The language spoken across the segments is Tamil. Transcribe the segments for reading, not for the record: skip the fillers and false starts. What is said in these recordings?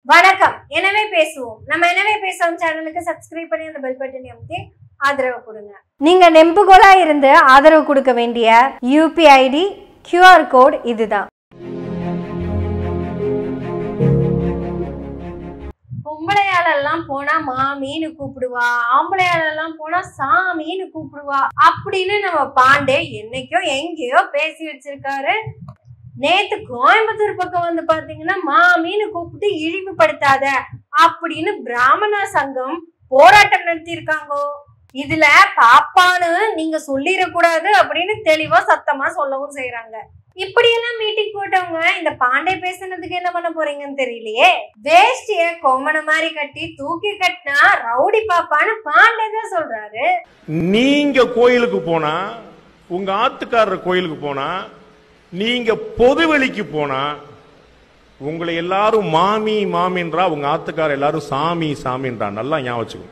வணக்கம். எனவே பேசுவோம். நம்ம எனவே பேசுவோம் சேனலுக்கு சப்ஸ்கிரைப் பண்ணி அந்த பெல் பட்டனை அமுத்தி ஆதரவு கொடுங்க. நீங்க நெம்புகோலா இருந்து ஆதரவு கொடுக்க வேண்டிய UPI ID QR கோட் இதுதான். பொம்பளையாளெல்லாம் போனா மாமின்னு கூப்பிடுவா, ஆம்பளையாளெல்லாம் போனா சாமின்னு கூப்பிடுவா அப்படின்னு நம்ம பாண்டே என்னைக்கோ எங்கேயோ பேசி வச்சிருக்காரு. நேத்து கோயம்புத்தூர் பக்கம் வந்து பாத்தீங்கன்னா மாமின்னு கூப்பிட்டு இழிவுபடுத்தாத அப்படின்னு பிராமண சங்கம் போராட்டம் நடத்தி இருக்காங்கோ. இதுல பாப்பான்னு நீங்க சொல்லிடக்கூடாது அப்படின்னு தெளிவா சத்தமா சொல்லவும் செய்யறாங்க. இப்படி எல்லாம் மீட்டிங் போட்டவங்க இந்த பாண்டே பேசுனதுக்கு என்ன பண்ண போறீங்கன்னு தெரியலையே. வேஷ்டிய கோமண மாதிரி கட்டி தூக்கி கட்டினா ரவுடி பாப்பான்னு பாண்டே தான் சொல்றாரு. நீங்க கோயிலுக்கு போனா, உங்க ஆத்துக்காரர் கோயிலுக்கு போனா, நீங்க பொதுவெளிக்கு போனா உங்களை எல்லாரும் மாமி மாமின்றா, உங்க ஆத்துக்காரர் எல்லாரும் சாமி சாமின்றா. நல்லா ஞாபகம் வச்சுக்கோ.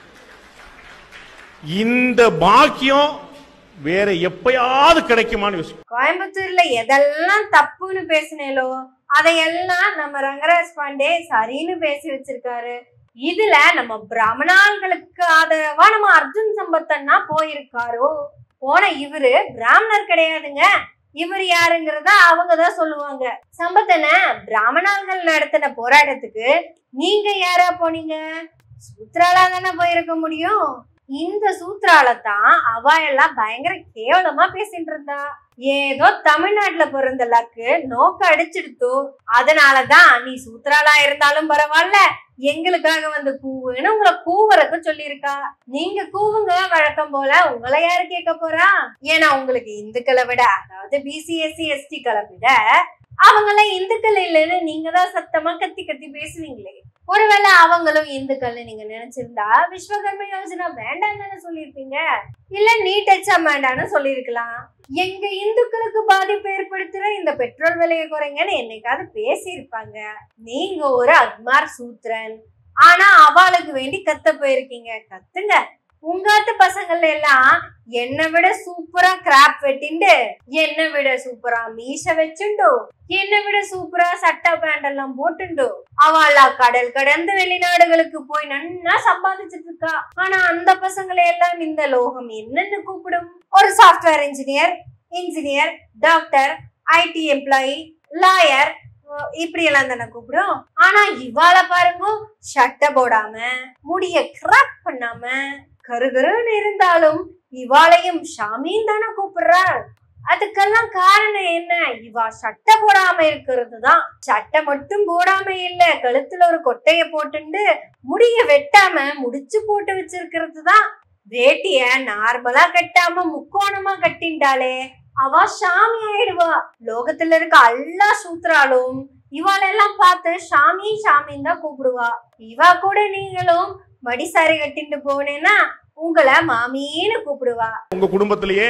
இந்த பாக்கியம் வேற எப்பயாவது கிடைக்குமான்னு யோசிக்கும். கோயம்புத்தூர்ல எதெல்லாம் தப்புன்னு பேசினேலோ அதையெல்லாம் நம்ம ரங்கராஜ் பாண்டே சரின்னு பேசி வச்சிருக்காரு. இதுல நம்ம பிராமணர்களுக்கு ஆதரவா நம்ம அர்ஜுன் சம்பத்தன்னா போயிருக்காரோ. போன இவரு பிராமணர் கிடையாதுங்க. இவர் யாருங்கிறத அவங்கதான் சொல்லுவாங்க. சம்பத்தன பிராமணர்கள் நடத்தின போராட்டத்துக்கு நீங்க யாரா போனீங்க? சூத்ராலா தானே போயிருக்க முடியும். இந்த சூத்ராலதான் அவ எல்லாம் பயங்கர கேவலமா பேசிட்டு இருந்தா. ஏதோ தமிழ்நாட்டுல பிறந்த லக்கு நோக்க அடிச்சிடுத்து. அதனாலதான் நீ சூத்ராலா இருந்தாலும் பரவாயில்ல, எங்களுக்காக வந்து கூவுன்னு உங்களை கூவுறதுக்கு சொல்லியிருக்கா. நீங்க கூவுங்க வழக்கம் போல, உங்களை யாரு கேட்க போறா? ஏன்னா உங்களுக்கு இந்துக்களை விட, அதாவது BC SC ST க்களை விட அவங்களாம் இந்துக்கள் இல்லைன்னு நீங்க தான் சத்தமா கத்தி கத்தி பேசுவீங்களே. ஒருவேளை அவங்களும் இந்துக்கள்னு நீங்க நினைச்சிருந்தா விஸ்வகர்ம யோஜனா வேண்டாம் தானே சொல்லியிருப்பீங்க, இல்ல நீட் எக்ஸாம் வேண்டான்னு சொல்லியிருக்கலாம். எங்க இந்துக்களுக்கு பாதிப்பு ஏற்படுத்துற இந்த பெட்ரோல் விலையை குறைங்கன்னு என்னைக்காவது பேசியிருப்பாங்க. நீங்க ஒரு அக்மார் சூத்ரன், ஆனா அவளுக்கு வேண்டி கத்த போயிருக்கீங்க. கத்துங்க. உங்காத்து பசங்கள்ல எல்லாம் என்னை விட சூப்பரா கிராப் வெட்டிண்டு, என்னை விட சூப்பரா மீச வச்சுண்டு, என்னை விட சூப்பரா சட்டை பேண்ட் எல்லாம் போட்டுண்டு அவளா கடல் கடந்து வெளிநாடுகளுக்கு போய் நன்னா சம்பாதிச்சிட்டு இருக்கா. ஆனா அந்த பசங்களை எல்லாம் இந்த லோகம் என்னன்னு கூப்பிடும்? ஒரு software engineer, doctor, IT employee, lawyer, இப்படி எல்லாம் தானே கூப்பிடும். ஆனா இவாள பாருங்க, சட்டை போடாம முடிய கிராப் பண்ணாம கருகருன்னு இருந்தாலும் இவாளையும் ஷாமின்னு தானே கூப்பிடுறாள். அதுக்கெல்லாம் காரணம் என்ன? இவா சட்டை போடாம இருக்கிறது தான். சட்டை மட்டும் போடாம இல்ல, கழுத்துல ஒரு கொட்டைய போட்டுண்டு முடிய வெட்டாம முடிச்சு போட்டு வச்சிருக்கிறது தான். வேட்டிய நார்மலா கட்டாம முக்கோணமா கட்டிண்டாலே அவ சாமி ஆயிடுவா. லோகத்துல இருக்க எல்லா சூத்ராலும் இவாளெல்லாம் பார்த்து ஷாமின்னு தான் கூப்பிடுவா. இவா கூட நீங்களும் மடிசாரி கட்டிட்டு போனேன்னா உங்களை மாமின்னு கூப்பிடுவா. உங்க குடும்பத்திலேயே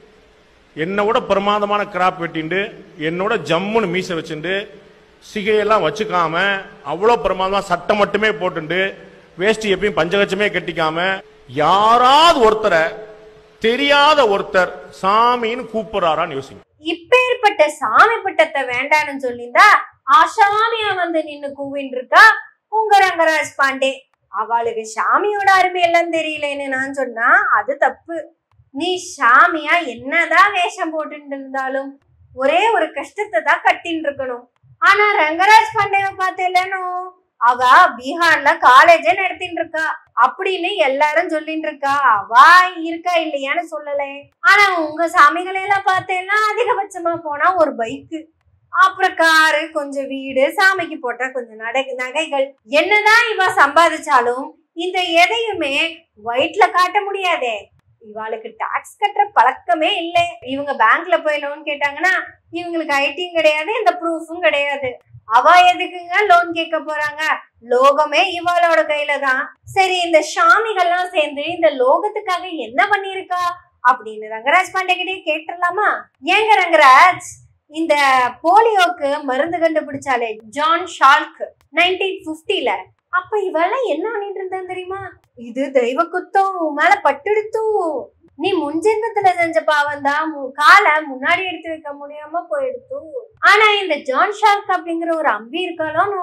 என்னோட பிரமாதமான கிராப் வெட்டிண்டு, என்னோட ஜம்முன்னு மீச வச்சுண்டு, சிகையெல்லாம் வச்சுக்காம, அவ்வளவு பிரமாதமா சட்டை மட்டுமே போட்டுண்டு, வேஷ்டி எப்பயும் பஞ்சகச்சமே கட்டிக்காம, யாராவது ஒருத்தரை தெரியாத ஒருத்தர் சாமின்னு கூப்பிடுறாரான்னு யோசிங்க. இப்பேற்பட்ட சாமி பட்டத்தை வேண்டான்னு சொல்லியிருந்தா ஆசாமியா வந்து நின்னு கூவின்னு இருக்கா உங்க ரங்கராஜ் பாண்டே. அவளுக்கு சாமியோட அருமை எல்லாம் தெரியலன்னு நான் சொன்னா அது தப்பு. நீ சாமியா என்னதான் வேஷம் போட்டு இருந்தாலும் ஒரே ஒரு கஷ்டத்தை தான் கட்டின்னு இருக்கணும். ஆனா ரங்கராஜ் பாண்டேவை பார்த்தேன்னு அவ பீகார்ல காலேஜே நடத்தின்னு இருக்கா அப்படின்னு எல்லாரும் சொல்லிட்டு இருக்கா. அவ இருக்கா இல்லையான்னு சொல்லல. ஆனா உங்க சாமிகளை எல்லாம் பார்த்தேன்னா அதிகபட்சமா போனா ஒரு பைக்கு, அப்புறம் காரு, கொஞ்சம் வீடு, சாமிக்கு போட்ட கொஞ்சம் நகைகள். என்னதான் இவ சம்பாதிச்சாலும் இந்த எதையுமே ஒயிட்ல காட்ட முடியாதே. இவாளுக்கு டாக்ஸ் கட்டுற பழக்கமே இல்லை. இவங்க பேங்க்ல போய் லோன் கேட்டாங்கன்னா இவங்களுக்கு ஐடியும் கிடையாது, இந்த ப்ரூஃபும் கிடையாது. அவ எதுக்குங்க லோன் கேட்க போறாங்க? லோகமே இவாளோட கையில தான். சரி, இந்த சாமிகள்லாம் சேர்ந்து இந்த லோகத்துக்காக என்ன பண்ணிருக்கா அப்படின்னு ரங்கராஜ் பாண்டே கிட்டே கேட்டுடலாமா? ஏங்க ரங்கராஜ், இந்த போலியோக்கு மருந்து கண்டுபிடிச்சாலே ஜான் ஷால்க் 1950ல, அப்ப இவெல்லாம் என்ன பண்ணிட்டு இருந்தா தெரியுமா? இது தெய்வ குத்தம், உன் மேல பட்டுடுத்து, நீ முன்ஜென்மத்துல செஞ்ச பாவம் தான், காலை முன்னாடி எடுத்து வைக்க முடியாம போயிடுத்து. ஆனா இந்த ஜான் ஷால்க் அப்படிங்கிற ஒரு அம்பி இருக்காலும்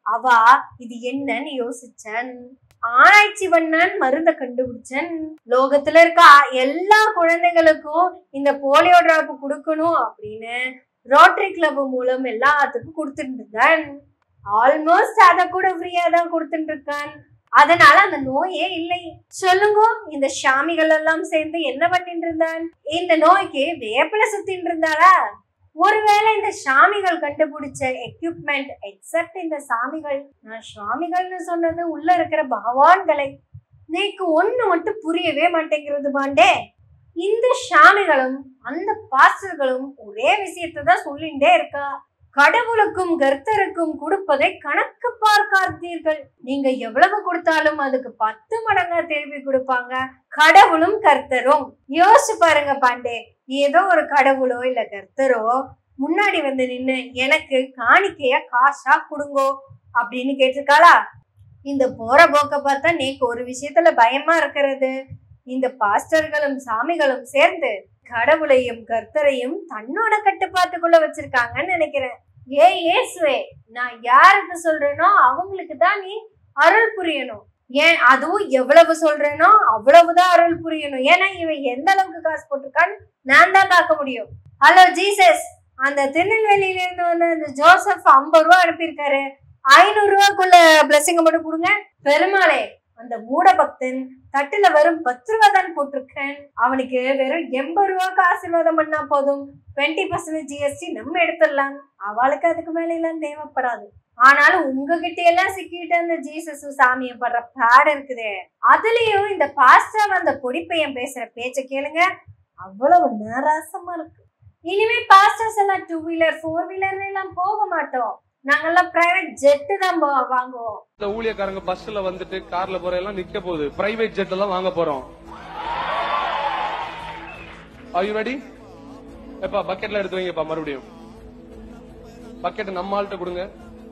அவா இது என்னன்னு யோசிச்சன், ஆராய்ச்சி பண்ணான், மருந்த கண்டுபிடிச்சன். லோகத்துல இருக்க எல்லா குழந்தைகளுக்கும் இந்த போலியோ டிராப் கொடுக்கணும் அப்படின்னு ரோட்டரி கிளப் மூலம் எல்லாத்துக்கும் கொடுத்துட்டு இருந்தான். ஆல்மோஸ்ட் அத கூட ஃப்ரீயா தான் கொடுத்துட்டு இருக்கான். அதனால அந்த நோயே இல்லை. சொல்லுங்க, இந்த சாமிகள் எல்லாம் சேர்ந்து என்ன பண்ணிட்டு இருந்தான்? இந்த நோய்க்கு வேப்பில சுத்தின்னு இருந்தாளா? ஒருவேளை இந்த சாமிகள் கண்டுபிடிச்ச எக்யூப்மெண்ட், எக்ஸப்ட் இந்த சாமிகள், நான் சாமிகள்னு சொன்னது உள்ள இருக்கிற பகவான்களை, நீக்கு ஒண்ணு மட்டும் புரியவே மாட்டேங்கிறது பாண்டே. இந்த சாமிகளும் அந்த பாஸ்டர்களும் ஒரே விஷயத்தை தான் சொல்லிட்டே இருக்கா. கடவுளுக்கும் கர்த்தருக்கும் கொடுப்பதை கணக்கு பார்க்காதீர்கள். நீங்க எவ்வளவு கொடுத்தாலும் அதுக்கு 10 மடங்கா திருப்பி கொடுப்பாங்க கடவுளும் கர்த்தரும். யோசிச்சு பாருங்க பாண்டே, ஏதோ ஒரு கடவுளோ இல்ல கர்த்தரோ முன்னாடி வந்து நின்னு எனக்கு காணிக்கைய காசா கொடுங்கோ அப்படின்னு கேட்டிருக்காளா? இந்த போற போக்க பார்த்தா நீக்கு ஒரு விஷயத்துல பயமா இருக்கிறது, இந்த பாஸ்டர்களும் சாமிகளும் சேர்ந்து கடவுளையும் கர்த்தரையும் தன்னோட கட்டுப்பாட்டுக்குள்ள வச்சிருக்காங்கன்னு நினைக்கிறேன். இயேசுவே, நான் யாருக்கு சொல்றேனோ அவங்களுக்கு தான் நீ அருள் புரியணும். ஏன் அதுவும் எவ்வளவு சொல்றேனோ அவ்வளவுதான் அருள் புரியணும். ஏன்னா இவன் எந்த அளவுக்கு காசு போட்டிருக்கான்னு நான் தான் பார்க்க முடியும். ஹலோ ஜீசஸ், அந்த திருநெல்வேலியில இருந்து வந்து அந்த ஜோசப் 50 ரூபா அனுப்பியிருக்காரு, 500 ரூபாய்க்குள்ள பிளஸிங்க மட்டும் கொடுங்க. பெருமாளே, அந்த மூட பக்தன் தட்டுல வெறும் 10 ரூபா தான் போட்டிருக்கேன், அவனுக்கு வெறும் 80 ரூபாய்க்கு ஆசீர்வாதம் பண்ணா போதும், 20% GST நம்ம எடுத்துடலாம், அவளுக்கு அதுக்கு மேல எல்லாம் தேவைப்படாது. ஆனாலும் உங்ககிட்ட எல்லாம் சிக்கிட்டு அந்த ஜீசஸ் சாமியை படுற பாடு இருக்குதே, அதுலயும் இந்த பாஸ்டர் அந்த பொடிப்பையன் பேசுற பேச்ச கேளுங்க, அவ்வளவு நேராசமா இருக்கு. இனிமே பாஸ்டர்ஸ் எல்லாம் 2 வீலர் 4 வீலர் எல்லாம் போக மாட்டோம், நாங்கெல்லாம் பிரைவேட் ஜெட் தான் வாங்குவோம். இந்த ஊழியக்காரங்க பஸ்ல வந்துட்டு கார்ல போற எல்லாம் நிக்க போகுது, பிரைவேட் ஜெட் எல்லாம் வாங்க போறோம். Are you ready? எப்பா பக்கெட்ல எடுத்து வைங்கப்பா, மறுபடியும் பக்கெட் நம்ம ஆள்கிட்ட கொடுங்க.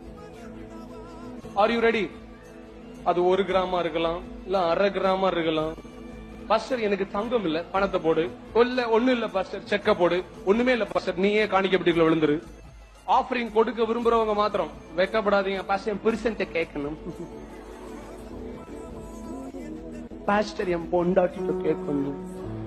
Are you ready? அது 1 கிராமா இருக்கலாம், இல்ல 1/2 கிராமா இருக்கலாம். பாஸ்டர் எனக்கு தங்கம் இல்ல, பணத்தை போடு. ஒண்ணு இல்ல பாஸ்டர், செக்க போடு. ஒண்ணுமே இல்ல பாஸ்டர், நீயே காணிக்கப்பட்டிக்குள்ள விழுந்துரு. ஆஃபரிங் கொடுக்க விரும்புறவங்க மாத்திரம் வெக்கப்படாதீங்க, பாஸ்டர் பெர்சன்ட் கேட்கணும். பாஸ்டர் என் பொண்டாட்டிட்ட கேட்கணும்.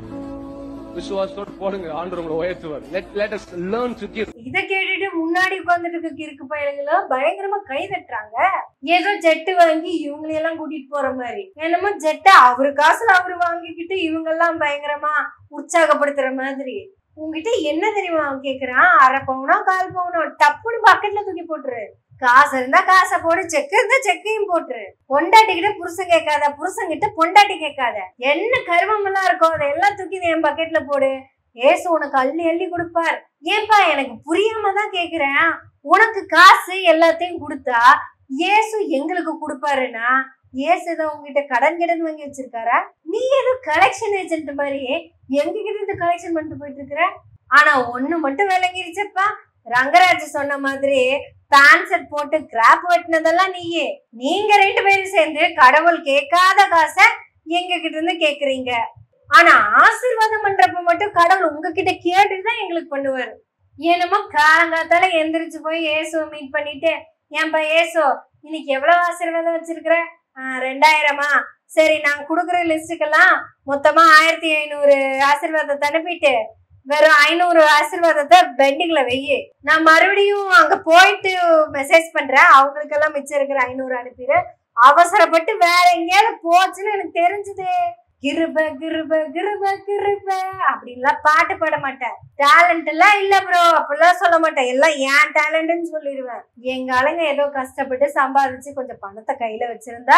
விசுவாசத்தோட போடுங்க, ஆண்டவர் உங்களை உயர்த்துவார். Let us learn to give. இத கேட்டுட்டு முன்னாடி உட்கார்ந்துட்டு இருக்க கிறுக்கு பயலுங்கள பயங்கரமா கை தட்டுறாங்க. ஏதோ ஜெட்டு வாங்கி இவங்களையெல்லாம் கூட்டிட்டு போற மாதிரி, என்னமோ ஜெட்டை அவரு காசுல அவரு வாங்கிக்கிட்டு இவங்க எல்லாம் பயங்கரமா உற்சாகப்படுத்துற மாதிரி. உங்ககிட்ட என்ன தெரியுமா அவன் கேக்குறான்? 1/2 பவுனோ 1/4 பவுனோ டப்புன்னு பக்கெட்ல தூக்கி போட்டுரு. காசு இருந்தா காசை போடு, செக்கு இருந்தா செக்கையும் போட்டுரு. பொண்டாட்டிக்கிட்ட புருஷன் கேட்காத, புருஷன்கிட்ட பொண்டாட்டி கேட்காத. என்ன கருமம் எல்லாம் இருக்கும் அதெல்லாம் தூக்கி என் பக்கெட்ல போடு. ஏசு உனக்கு அள்ளி அள்ளி கொடுப்பார். ஏன்பா எனக்கு புரியாம தான் கேக்குறேன், உனக்கு காசு எல்லாத்தையும் கொடுத்தா ஏசு எங்களுக்கு கொடுப்பாருன்னா ஏசு ஏதோ உங்ககிட்ட கடன் வாங்கி வச்சிருக்காரா? நீ ஏதோ கலெக்ஷன் ஏஜென்ட் மாதிரி எங்க கிட்ட இருந்து கலெக்ஷன் பண்ணிட்டு போயிட்டு இருக்கிற. ஆனா ஒண்ணு மட்டும் விளங்கிருச்சப்பா, ரங்கராஜ் சொன்ன மாதிரி பேண்ட் செட் போட்டு கிராப் வெட்டினதெல்லாம் நீயே. நீங்க 2 பேரும் சேர்ந்து கடவுள் கேட்காத காசை எங்க கிட்ட இருந்து கேக்குறீங்க. ஆனா ஆசீர்வாதம் பண்றப்ப மட்டும் கடவுள் உங்ககிட்ட கேட்டுதான் எங்களுக்கு பண்ணுவாரு. என்னமோ காலங்காத்தால எந்திரிச்சு போய் ஏசுவை மீட் பண்ணிட்டு, ஏன்பா ஏசோ இன்னைக்கு எவ்வளவு ஆசீர்வாதம் வச்சிருக்கிற? 2000-ஆ? சரி, நாங்க குடுக்குற லிஸ்டுக்கெல்லாம் மொத்தமா 1500 ஆசீர்வாதத்தை அனுப்பிட்டு வெறும் 500 ஆசீர்வாதத்தை பெண்டிங்ல வெய்யு. நான் மறுபடியும் அங்க போயிட்டு மெசேஜ் பண்றேன், அவங்களுக்கு எல்லாம் மிச்சம் இருக்கிற 500 அனுப்பிடு. அவசரப்பட்டு வேற எங்கேயாவது போச்சுன்னு எனக்கு தெரிஞ்சுது. கிருப கிருப கிருப கிருப அப்படின்லாம் பாட்டு பாட மாட்டேன். டேலண்ட் எல்லாம் இல்ல ப்ரோ, அப்படிலாம் சொல்ல மாட்டேன். எல்லாம் ஏன் டேலண்ட்னு சொல்லிடுவேன். எங்க ஆளுங்க ஏதோ கஷ்டப்பட்டு சம்பாதிச்சு கொஞ்சம் பணத்தை கையில வச்சிருந்தா,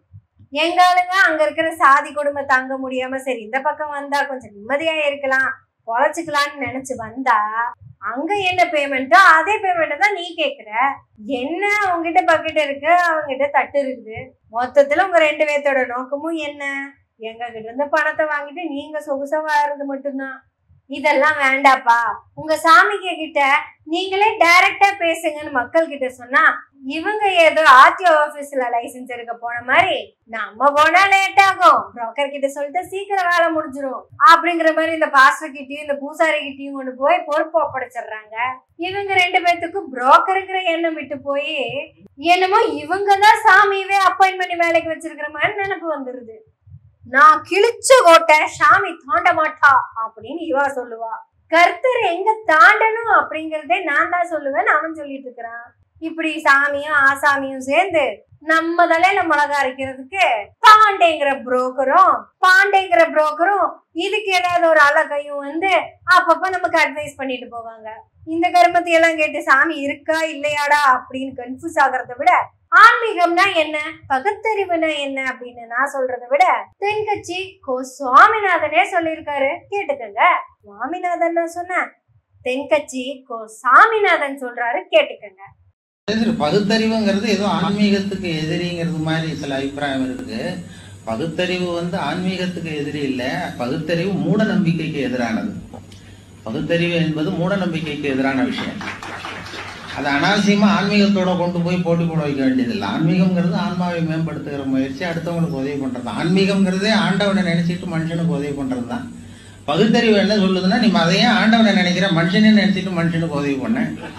எங்க ஆளுங்க அங்க இருக்கிற சாதி கொடுமை தாங்க முடியாம சரி இந்த பக்கம் வந்தா கொஞ்சம் நிம்மதியா இருக்கலாம், பொழைச்சுக்கலான்னு நினைச்சு வந்தா, அங்க என்ன பேமெண்ட்டோ அதே பேமெண்ட்டை தான் நீ கேக்குற. என்ன உங்ககிட்ட பக்கெட் இருக்கு, அவங்ககிட்ட தட்டு இருக்குது. மொத்தத்துல உங்க 2 பேர்த்தோட நோக்கமும் என்ன? எங்க கிட்ட இருந்து பணத்தை வாங்கிட்டு நீங்க சொகுசா வாழறது மட்டும்தான். இதெல்லாம் வேண்டாப்பா, உங்க சாமிக்கு கிட்ட நீங்களே டைரக்டா பேசுங்கன்னு மக்கள் கிட்ட சொன்னா இவங்க ஏதோ ஆர்டிஓ ஆபீஸ்ல லைசன்ஸ் எடுக்க போன மாதிரி நம்ம போனா லேட் ஆகும், புரோக்கர் கிட்ட சொல்லிட்டு சீக்கிரம் வேலை முடிஞ்சிரும் அப்படிங்கிற மாதிரி இந்த பாஸ்டர் கிட்டயும் இந்த பூசாரி கிட்டயும் கொண்டு போய் பொறுப்பு ஒப்படைச்சிடுறாங்க. இவங்க 2 பேத்துக்கும் புரோக்கருங்கிற எண்ணம் விட்டு போய் என்னமோ இவங்கதான் சாமியவே அப்பாயின்ட் பண்ணி வேலைக்கு வச்சிருக்கிற மாதிரி நினைப்பு வந்துருது. நான் கிழிச்ச கோட்டை சாமி தாண்ட மாட்டா அப்படின்னு இவா சொல்லுவா. கர்த்தர் எங்க தாண்டணும் அப்படிங்கறதே நான் தான் சொல்லுவேன்னு அவன் சொல்லிட்டு இருக்கிறான். இப்படி சாமியும் ஆசாமியும் சேர்ந்து நம்ம தலையில மிளகா அரைக்கிறதுக்கு பாண்டேங்கிற புரோக்கரும் இதுக்கு ஏதாவது ஒரு அழகையும் வந்து அப்பப்ப நமக்கு அட்வைஸ் பண்ணிட்டு போவாங்க. இந்த கர்மத்தை எல்லாம் கேட்டு சாமி இருக்கா இல்லையாடா அப்படின்னு கன்ஃபியூஸ் ஆகிறத விட ஆன்மீகம்னா என்ன, பகுத்தறிவுனா என்ன அப்படின்னு நான் சொல்றதை விட தென்கட்சி கோ சுவாமிநாதனே சொல்லியிருக்காரு, கேட்டுக்கங்க. சுவாமிநாதன் நான் சொன்னேன், தென்கட்சி கோ சாமிநாதன் சொல்றாரு, கேட்டுக்கங்க. பகுத்தறிவுங்கிறது ஏதோ ஆன்மீகத்துக்கு எதிரிங்கிறது மாதிரி சில அபிப்பிராயம் இருக்கு. பகுத்தறிவு ஆன்மீகத்துக்கு எதிரி இல்ல, பகுத்தறிவு மூட நம்பிக்கைக்கு எதிரானது. பகுத்தறிவு என்பது மூட நம்பிக்கைக்கு எதிரான விஷயம். அது அனாவசியமா ஆன்மீகத்தோட கொண்டு போய் போட்டி போட வைக்க வேண்டியதில்லை. ஆன்மீகம்ங்கிறது ஆன்மாவை மேம்படுத்துகிற முயற்சி, அடுத்தவங்களுக்கு உதவி பண்றது. ஆன்மீகம்ங்கிறதே ஆண்டவனை நினைச்சிட்டு மனுஷனுக்கு உதவி பண்றது தான். பகுத்தறிவு என்ன சொல்லுதுன்னா, நீ அதையே ஆண்டவனை நினைக்கிற, மனுஷனே நினைச்சிட்டு மனுஷனுக்கு உதவி பண்ண.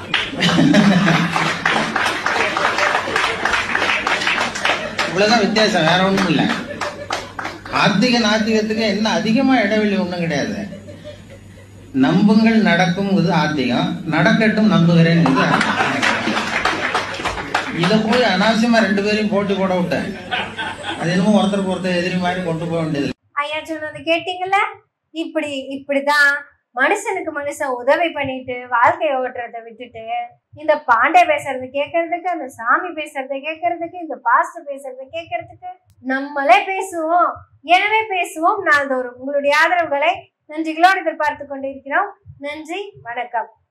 இவ்வளவுதான் வித்தியாசம், வேற ஒண்ணும் இல்லை. ஆத்திக நாத்திகத்துக்கு என்ன அதிகமா இடைவெளி ஒண்ணும் கிடையாது. நம்புங்கள் நடக்கும் ஆத்திகம், நடக்கட்டும் நம்புகிறேன். இத போய் அனாவசியமா 2 பேரையும் போட்டி போட விட்டேன். அது என்னமோ ஒருத்தருக்கு ஒருத்தர் எதிரி மாதிரி கொண்டு போக வேண்டியது. ஐயா சொன்னது கேட்டீங்கல்ல, இப்படிதான் மனுஷனுக்கு மனுஷன் உதவி பண்ணிட்டு வாழ்க்கையை ஓட்டுறத விட்டுட்டு இந்த பாண்டே பேசுறதை கேட்கறதுக்கு, அந்த சாமி பேசுறதை கேட்கறதுக்கு, இந்த பாஸ்டர் பேசுறதை கேட்கறதுக்கு நம்மளே பேசுவோம். எனவே பேசுவோம் நாள்தோறும். உங்களுடைய ஆதரவுகளை நன்றிகளோடு எதிர்பார்த்து கொண்டிருக்கிறோம். நன்றி, வணக்கம்.